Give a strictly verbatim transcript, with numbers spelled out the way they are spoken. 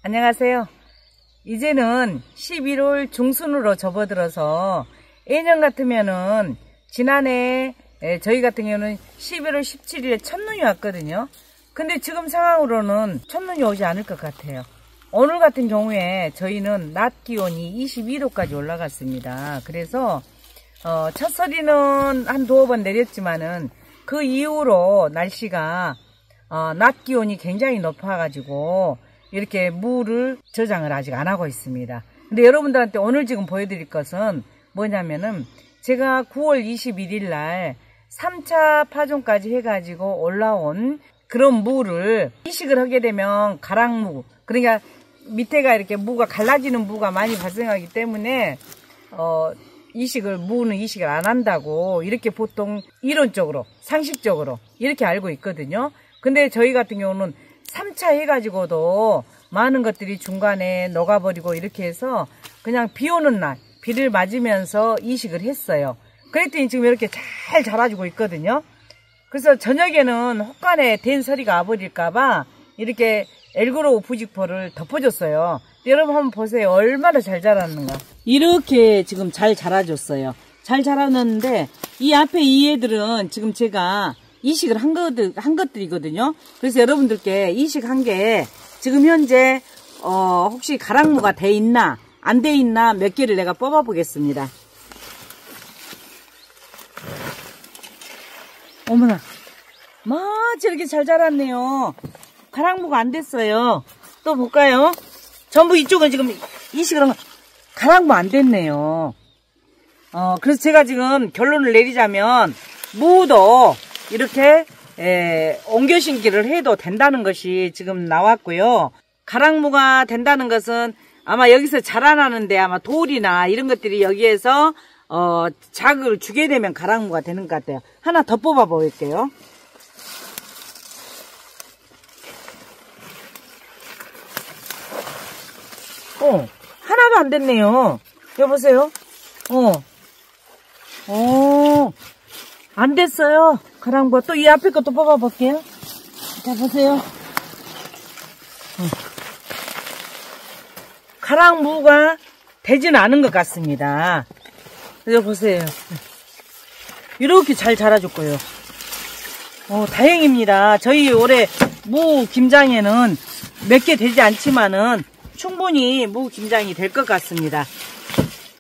안녕하세요. 이제는 십일월 중순으로 접어들어서 예년 같으면은 지난해 저희 같은 경우는 십일월 십칠일에 첫눈이 왔거든요. 근데 지금 상황으로는 첫눈이 오지 않을 것 같아요. 오늘 같은 경우에 저희는 낮 기온이 이십이도까지 올라갔습니다. 그래서 어, 첫서리는 한 두어 번 내렸지만은 그 이후로 날씨가 어, 낮 기온이 굉장히 높아가지고 이렇게 물을 저장을 아직 안 하고 있습니다. 근데 여러분들한테 오늘 지금 보여드릴 것은 뭐냐면은 제가 구월 이십일일 날 삼 차 파종까지 해가지고 올라온 그런 무를 이식을 하게 되면 가랑무, 그러니까 밑에가 이렇게 무가 갈라지는 무가 많이 발생하기 때문에 어, 이식을, 무는 이식을 안 한다고 이렇게 보통 이론적으로, 상식적으로 이렇게 알고 있거든요. 근데 저희 같은 경우는 삼 차 해가지고도 많은 것들이 중간에 녹아버리고 이렇게 해서 그냥 비 오는 날, 비를 맞으면서 이식을 했어요. 그랬더니 지금 이렇게 잘 자라주고 있거든요. 그래서 저녁에는 혹간에 된 서리가 와버릴까봐 이렇게 엘그로우 부직포를 덮어줬어요. 여러분 한번 보세요. 얼마나 잘 자랐는가. 이렇게 지금 잘 자라줬어요. 잘 자라놨는데 이 앞에 이 애들은 지금 제가 이식을 한, 것들, 한 것들이거든요. 그래서 여러분들께 이식한 게 지금 현재 어, 혹시 가랑무가 돼 있나 안 돼 있나 몇 개를 내가 뽑아 보겠습니다. 어머나, 마 저렇게 잘 자랐네요. 가랑무가 안 됐어요. 또 볼까요? 전부 이쪽은 지금 이식을 한 거, 가랑무 안 됐네요. 어, 그래서 제가 지금 결론을 내리자면 무도 이렇게 에, 옮겨 심기를 해도 된다는 것이 지금 나왔고요. 가랑무가 된다는 것은 아마 여기서 자라나는데 아마 돌이나 이런 것들이 여기에서 어, 자극을 주게 되면 가랑무가 되는 것 같아요. 하나 더 뽑아 볼게요. 어, 하나도 안 됐네요. 여보세요? 어, 어, 안 됐어요. 가랑무가. 또 이 앞에 것도 뽑아 볼게요. 자, 보세요. 어. 가랑무가 되지는 않은 것 같습니다. 이거 보세요. 이렇게 잘 자라줬고요. 어, 다행입니다. 저희 올해 무 김장에는 몇 개 되지 않지만은 충분히 무 김장이 될 것 같습니다.